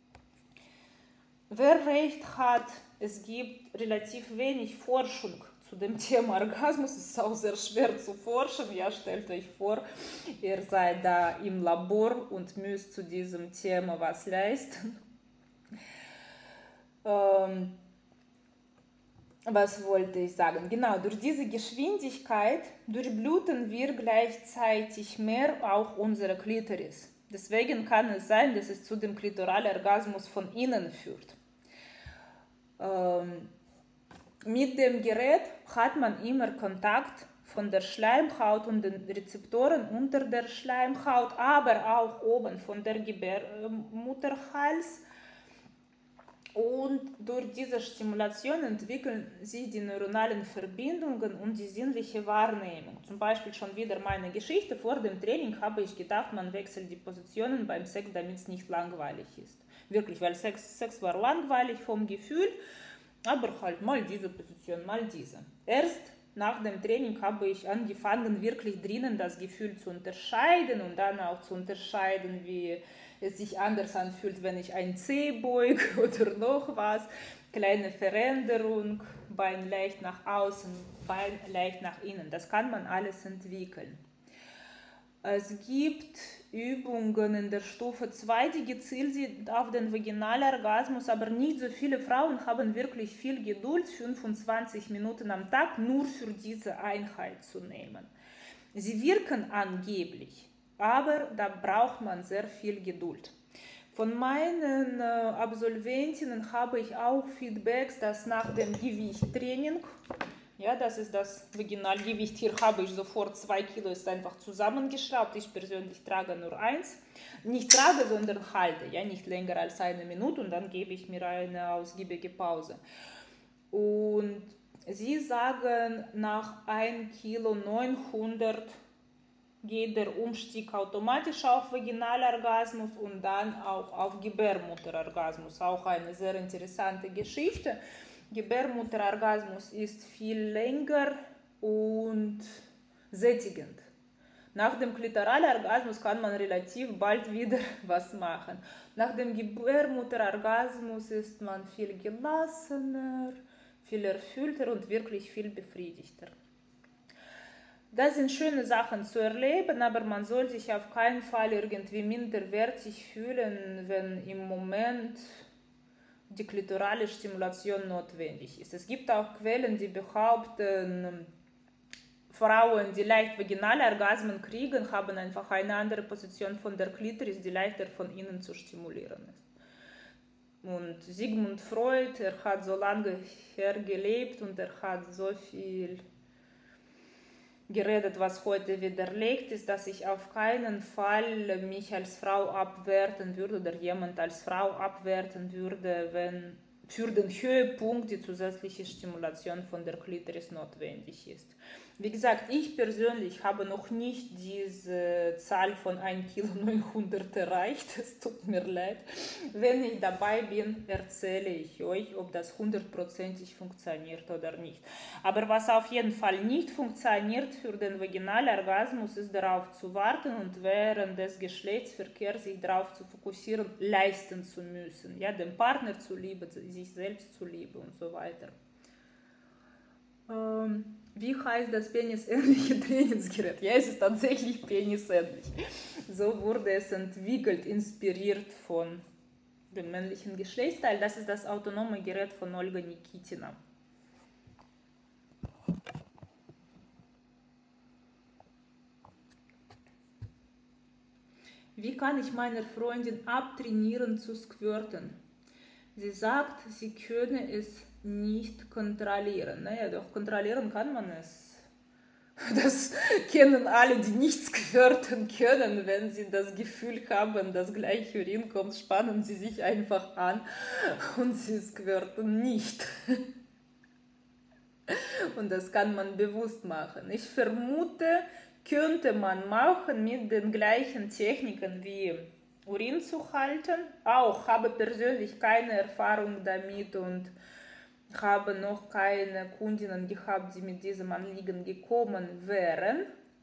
Wer recht hat, es gibt relativ wenig Forschung zu dem Thema Orgasmus. Es ist auch sehr schwer zu forschen. Ja, stellt euch vor, ihr seid da im Labor und müsst zu diesem Thema was leisten. Was wollte ich sagen? Genau, durch diese Geschwindigkeit durchbluten wir gleichzeitig mehr auch unsere Klitoris. Deswegen kann es sein, dass es zu dem Klitoralorgasmus von innen führt. Mit dem Gerät hat man immer Kontakt von der Schleimhaut und den Rezeptoren unter der Schleimhaut, aber auch oben von der Gebärmutterhals. Und durch diese Stimulation entwickeln sich die neuronalen Verbindungen und die sinnliche Wahrnehmung. Zum Beispiel schon wieder meine Geschichte. Vor dem Training habe ich gedacht, man wechselt die Positionen beim Sex, damit es nicht langweilig ist. Wirklich, weil Sex war langweilig vom Gefühl, aber halt mal diese Position, mal diese. Erst nach dem Training habe ich angefangen, wirklich drinnen das Gefühl zu unterscheiden und dann auch zu unterscheiden, wie es sich anders anfühlt, wenn ich ein Zeh beuge oder noch was. Kleine Veränderung, Bein leicht nach außen, Bein leicht nach innen. Das kann man alles entwickeln. Es gibt Übungen in der Stufe 2, die gezielt sind auf den Vaginalorgasmus, aber nicht so viele Frauen haben wirklich viel Geduld, 25 Minuten am Tag nur für diese Einheit zu nehmen. Sie wirken angeblich, aber da braucht man sehr viel Geduld. Von meinen Absolventinnen habe ich auch Feedbacks, dass nach dem Gewichttraining, ja, das ist das Vaginalgewicht, hier habe ich sofort 2 Kilo, ist einfach zusammengeschraubt, ich persönlich trage nur 1. Nicht trage, sondern halte, ja, nicht länger als 1 Minute und dann gebe ich mir eine ausgiebige Pause. Und sie sagen, nach 1 Kilo 900 geht der Umstieg automatisch auf Vaginalorgasmus und dann auch auf Gebärmutterorgasmus. Auch eine sehr interessante Geschichte. Gebärmutterorgasmus ist viel länger und sättigend. Nach dem Klitoralorgasmus kann man relativ bald wieder was machen. Nach dem Gebärmutterorgasmus ist man viel gelassener, viel erfüllter und wirklich viel befriedigter. Das sind schöne Sachen zu erleben, aber man soll sich auf keinen Fall irgendwie minderwertig fühlen, wenn im Moment die klitorale Stimulation notwendig ist. Es gibt auch Quellen, die behaupten, Frauen, die leicht vaginale Orgasmen kriegen, haben einfach eine andere Position von der Klitoris, die leichter von innen zu stimulieren ist. Und Sigmund Freud, er hat so lange hergelebt und er hat so viel geredet, was heute widerlegt ist, dass ich auf keinen Fall mich als Frau abwerten würde oder jemand als Frau abwerten würde, wenn für den Höhepunkt die zusätzliche Stimulation von der Klitoris notwendig ist. Wie gesagt, ich persönlich habe noch nicht diese Zahl von 1 Kilo 900 erreicht, es tut mir leid. Wenn ich dabei bin, erzähle ich euch, ob das 100%ig funktioniert oder nicht. Aber was auf jeden Fall nicht funktioniert für den Vaginalorgasmus, ist darauf zu warten und während des Geschlechtsverkehrs sich darauf zu fokussieren, leisten zu müssen, ja, dem Partner zuliebe, sich selbst zuliebe und so weiter. Wie heißt das penisähnliche Trainingsgerät? Ja, es ist tatsächlich penisähnlich. So wurde es entwickelt, inspiriert von dem männlichen Geschlechtsteil. Das ist das autonome Gerät von Olga Nikitina. Wie kann ich meiner Freundin abtrainieren zu squirten? Sie sagt, sie könne es nicht kontrollieren. Naja, doch kontrollieren kann man es. Das kennen alle, die nicht squirten können. Wenn sie das Gefühl haben, dass gleich Urin kommt, spannen sie sich einfach an und sie squirten nicht. Und das kann man bewusst machen. Ich vermute, könnte man machen mit den gleichen Techniken wie Urin zu halten. Auch habe persönlich keine Erfahrung damit und habe noch keine Kundinnen gehabt, die mit diesem Anliegen gekommen wären.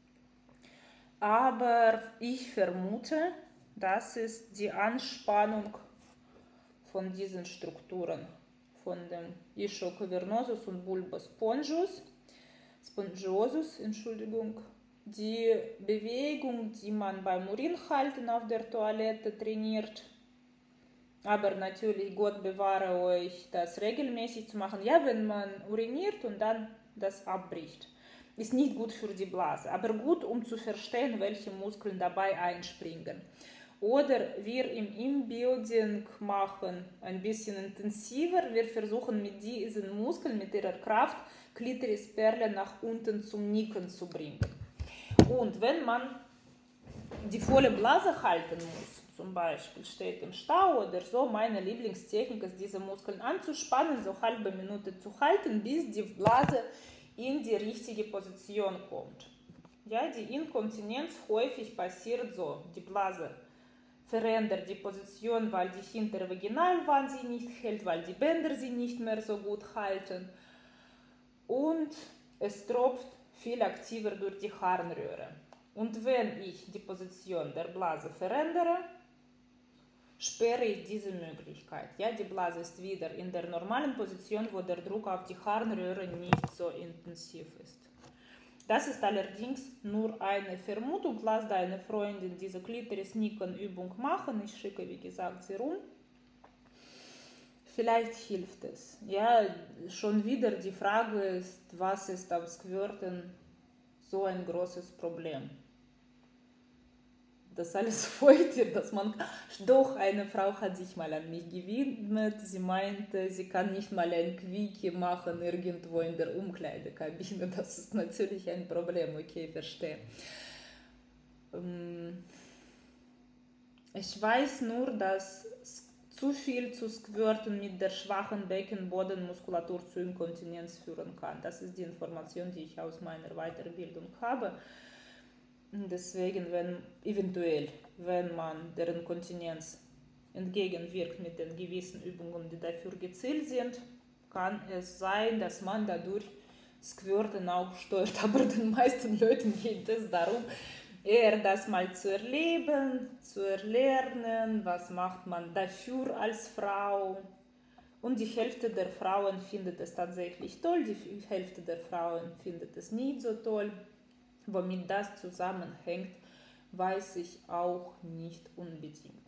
Aber ich vermute, das ist die Anspannung von diesen Strukturen, von dem Ischium cavernosus und Bulbus spongiosus, die Bewegung, die man beim Urinhalten auf der Toilette trainiert. Aber natürlich, Gott bewahre euch, das regelmäßig zu machen. Ja, wenn man uriniert und dann das abbricht. Ist nicht gut für die Blase, aber gut, um zu verstehen, welche Muskeln dabei einspringen. Oder wir im Inbuilding machen ein bisschen intensiver. Wir versuchen mit diesen Muskeln, mit ihrer Kraft, Klitorisperle nach unten zum Nicken zu bringen. Und wenn man die volle Blase halten muss, zum Beispiel steht im Stau oder so, meine Lieblingstechnik ist, diese Muskeln anzuspannen, so halbe Minute zu halten, bis die Blase in die richtige Position kommt. Ja, die Inkontinenz häufig passiert so, die Blase verändert die Position, weil die hintere Vaginalwand sie nicht hält, weil die Bänder sie nicht mehr so gut halten und es tropft viel aktiver durch die Harnröhre. Und wenn ich die Position der Blase verändere, sperre ich diese Möglichkeit. Ja, die Blase ist wieder in der normalen Position, wo der Druck auf die Harnröhre nicht so intensiv ist. Das ist allerdings nur eine Vermutung. Lass deine Freundin diese Klitoris-Nicken-Übung machen. Ich schicke, wie gesagt, sie rum. Vielleicht hilft es. Ja, schon wieder die Frage ist, was ist am Squirten so ein großes Problem? Das alles freut ihr, dass man... Doch, eine Frau hat sich mal an mich gewidmet. Sie meinte, sie kann nicht mal ein Quickie machen irgendwo in der Umkleidekabine. Das ist natürlich ein Problem. Okay, verstehe. Ich weiß nur, dass zu viel zu squirten mit der schwachen Beckenbodenmuskulatur zu Inkontinenz führen kann. Das ist die Information, die ich aus meiner Weiterbildung habe. Deswegen, wenn man der Inkontinenz entgegenwirkt mit den gewissen Übungen, die dafür gezielt sind, kann es sein, dass man dadurch Squirten auch steuert. Aber den meisten Leuten geht es darum, eher das mal zu erleben, zu erlernen, was macht man dafür als Frau. Und die Hälfte der Frauen findet es tatsächlich toll, die Hälfte der Frauen findet es nicht so toll. Womit das zusammenhängt, weiß ich auch nicht unbedingt.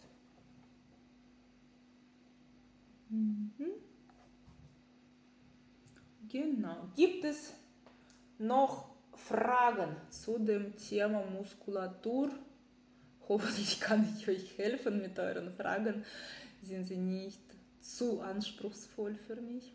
Genau. Gibt es noch Fragen zu dem Thema Muskulatur? Hoffentlich kann ich euch helfen mit euren Fragen. Sind sie nicht zu anspruchsvoll für mich?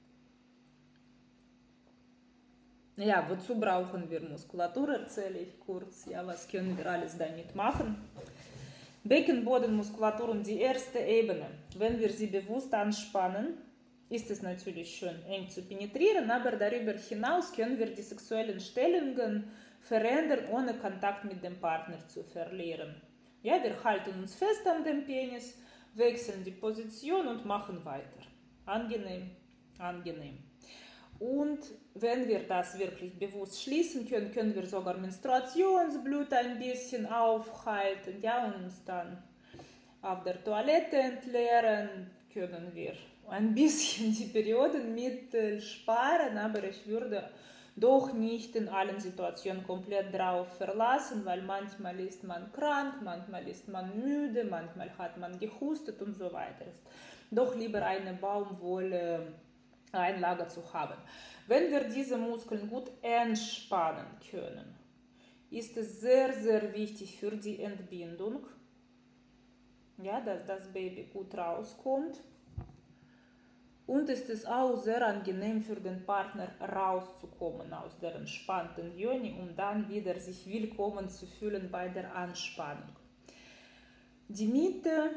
Ja, wozu brauchen wir Muskulatur, erzähle ich kurz. Ja, was können wir alles damit machen? Beckenbodenmuskulatur und die erste Ebene. Wenn wir sie bewusst anspannen, ist es natürlich schön eng zu penetrieren, aber darüber hinaus können wir die sexuellen Stellungen verändern, ohne Kontakt mit dem Partner zu verlieren. Ja, wir halten uns fest an dem Penis, wechseln die Position und machen weiter. Angenehm, angenehm. Und wenn wir das wirklich bewusst schließen können, können wir sogar Menstruationsblut ein bisschen aufhalten, ja, und uns dann auf der Toilette entleeren, können wir ein bisschen die Periodenmittel sparen, aber ich würde doch nicht in allen Situationen komplett drauf verlassen, weil manchmal ist man krank, manchmal ist man müde, manchmal hat man gehustet und so weiter. Doch lieber eine Baumwolle-Einlage zu haben. Wenn wir diese Muskeln gut entspannen können, ist es sehr, sehr wichtig für die Entbindung, ja, dass das Baby gut rauskommt. Und es ist auch sehr angenehm für den Partner rauszukommen aus der entspannten Joni, um dann wieder sich willkommen zu fühlen bei der Anspannung. Die Mitte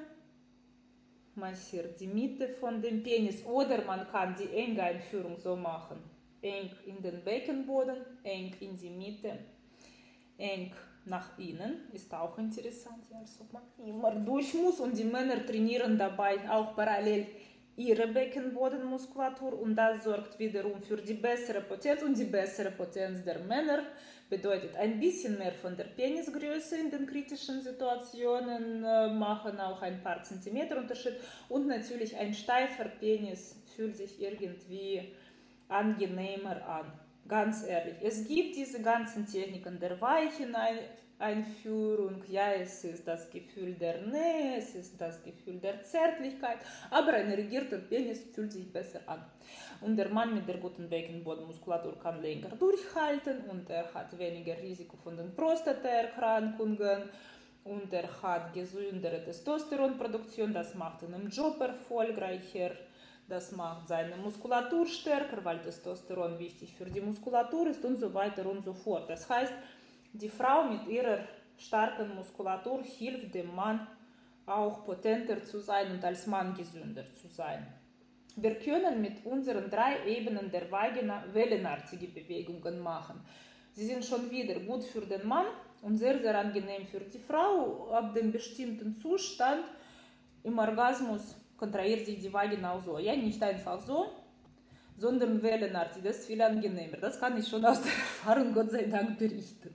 massiert die Mitte von dem Penis oder man kann die enge Einführung so machen. Eng in den Beckenboden, eng in die Mitte, eng nach innen, ist auch interessant, ja, als ob man immer durch muss und die Männer trainieren dabei auch parallel ihre Beckenbodenmuskulatur und das sorgt wiederum für die bessere Potenz und die bessere Potenz der Männer bedeutet ein bisschen mehr von der Penisgröße in den kritischen Situationen machen auch ein paar Zentimeter Unterschied und natürlich ein steifer Penis fühlt sich irgendwie angenehmer an. Ganz ehrlich, es gibt diese ganzen Techniken der weichen Einführung, ja, es ist das Gefühl der Nähe, es ist das Gefühl der Zärtlichkeit, aber ein erigierter Penis fühlt sich besser an. Und der Mann mit der guten Beckenbodenmuskulatur kann länger durchhalten und er hat weniger Risiko von den Prostataerkrankungen und er hat gesündere Testosteronproduktion, das macht ihn im Job erfolgreicher, das macht seine Muskulatur stärker, weil Testosteron wichtig für die Muskulatur ist und so weiter und so fort. Das heißt, die Frau mit ihrer starken Muskulatur hilft dem Mann auch potenter zu sein und als Mann gesünder zu sein. Wir können mit unseren 3 Ebenen der Vagina wellenartige Bewegungen machen. Sie sind schon wieder gut für den Mann und sehr, sehr angenehm für die Frau. Ab dem bestimmten Zustand im Orgasmus kontrahiert sich die Vagina auch so. Ja, nicht einfach so, sondern wellenartig. Das ist viel angenehmer. Das kann ich schon aus der Erfahrung, Gott sei Dank, berichten.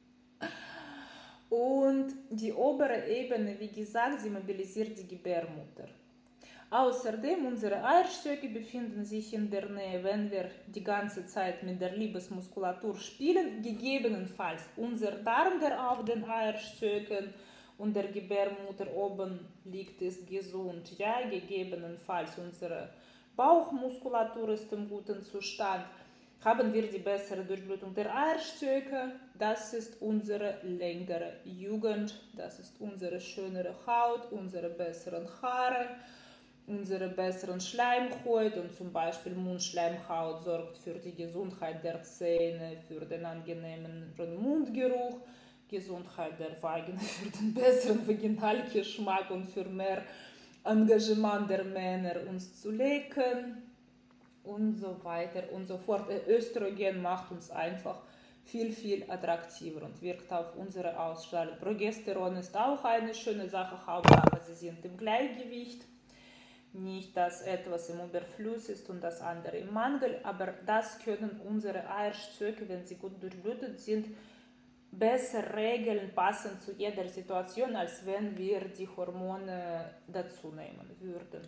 Und die obere Ebene, wie gesagt, sie mobilisiert die Gebärmutter. Außerdem, unsere Eierstöcke befinden sich in der Nähe, wenn wir die ganze Zeit mit der Liebesmuskulatur spielen. Gegebenenfalls unser Darm, der auf den Eierstöcken und der Gebärmutter oben liegt, ist gesund. Ja, gegebenenfalls unsere Bauchmuskulatur ist im guten Zustand. Haben wir die bessere Durchblutung der Eierstöcke, das ist unsere längere Jugend, das ist unsere schönere Haut, unsere besseren Haare, unsere besseren Schleimhäute und zum Beispiel Mundschleimhaut sorgt für die Gesundheit der Zähne, für den angenehmen Mundgeruch, Gesundheit der Vagina, für den besseren Vaginalgeschmack und für mehr Engagement der Männer, uns zu lecken und so weiter und so fort. Östrogen macht uns einfach viel, viel attraktiver und wirkt auf unsere Ausstrahlung. Progesteron ist auch eine schöne Sache, Hauptsache sie sind im Gleichgewicht. Nicht, dass etwas im Überfluss ist und das andere im Mangel, aber das können unsere Eierstöcke, wenn sie gut durchblutet sind, besser regeln, passend zu jeder Situation, als wenn wir die Hormone dazu nehmen würden.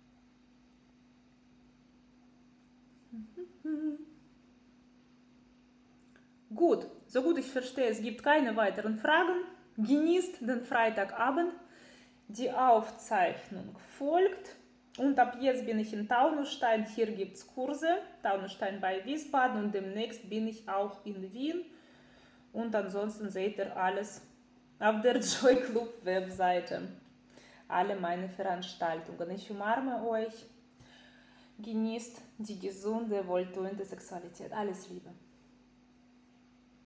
Gut, so gut ich verstehe, es gibt keine weiteren Fragen. Genießt den Freitagabend. Die Aufzeichnung folgt. Und ab jetzt bin ich in Taunusstein. Hier gibt es Kurse. Taunusstein bei Wiesbaden. Und demnächst bin ich auch in Wien. Und ansonsten seht ihr alles auf der Joy Club Webseite. Alle meine Veranstaltungen. Ich umarme euch. Genießt die gesunde, wohltuende Sexualität. Alles Liebe.